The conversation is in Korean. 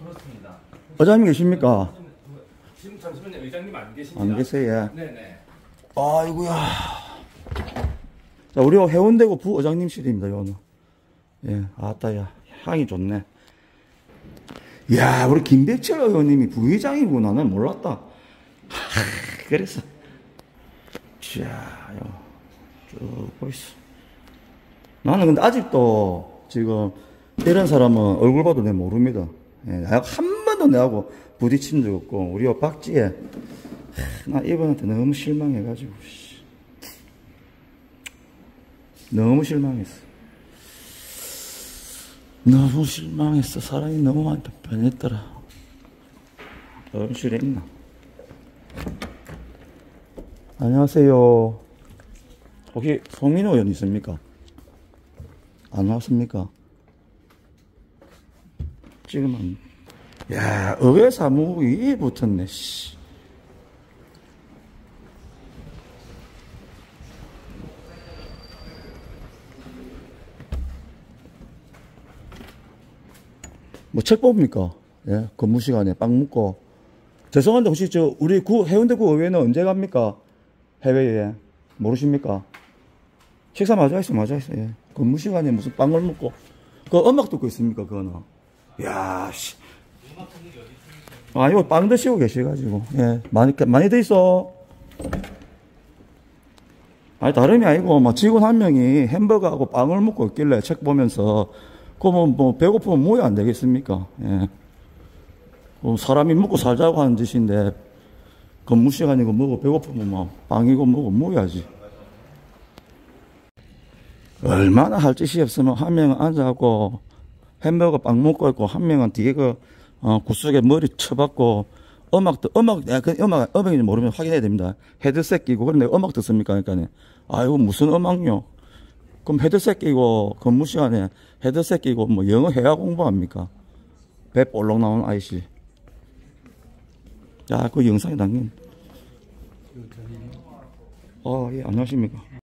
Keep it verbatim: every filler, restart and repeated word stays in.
그렇습니다. 의장님 계십니까? 지금 잠시만요. 의장님 안 계십니다. 안 계세요. 네네. 아이고야. 자, 우리 해운대구 부의장님실입니다, 여기는. 예, 아따, 야, 향이 좋네. 이야, 우리 김백철 의원님이 부의장이고 나는 몰랐다. 하, 그랬어. 자, 요, 쭉 보이소. 나는 근데 아직도 지금 이런 사람은 얼굴 봐도 내 모릅니다. 예, 한 번도 내하고 부딪힌 적 없고, 우리 박지혜. 나 이분한테 너무 실망해가지고, 너무 실망했어. 너무 실망했어. 사람이 너무 많이 변했더라. 얼굴에 있나? 안녕하세요. 혹시 송민호 의원 있습니까? 안 나왔습니까? 지금은. 야, 의회 사무국이 붙었네, 씨. 뭐 책 봅니까? 예, 근무 시간에 빵 먹고. 죄송한데 혹시 저 우리 구 해운대구 의회는 언제 갑니까? 해외에 모르십니까? 식사 마저 했어, 마저 했어. 예. 근무 시간에 무슨 빵을 먹고 그 음악 듣고 있습니까? 그거는. 야, 씨. 아, 이거 빵 드시고 계셔가지고 예, 많이 많이 돼 있어. 아니 다름이 아니고 뭐 직원 한 명이 햄버거하고 빵을 먹고 있길래 책 보면서. 그러면 뭐 배고프면 뭐야 안 되겠습니까? 예. 뭐 사람이 먹고 살자고 하는 짓인데 근무 시간이고 뭐고 배고프면 뭐 빵이고 뭐고 뭐야지. 얼마나 할 짓이 없으면 한 명은 앉아갖고 햄버거 빵 먹고 있고 한 명은 뒤에 그 어, 구석에 머리 쳐박고 음악도 음악 야, 그 음악 음악인지 모르면 확인해야 됩니다. 헤드셋 끼고 그런데 음악 듣습니까? 그러니까 아이고 무슨 음악요? 그럼 헤드셋 끼고 근무 시간에 헤드셋 끼고 뭐 영어 회화 공부합니까? 배 볼록 나온 아이씨. 야, 그 영상에 담긴. 어, 예, 안녕하십니까.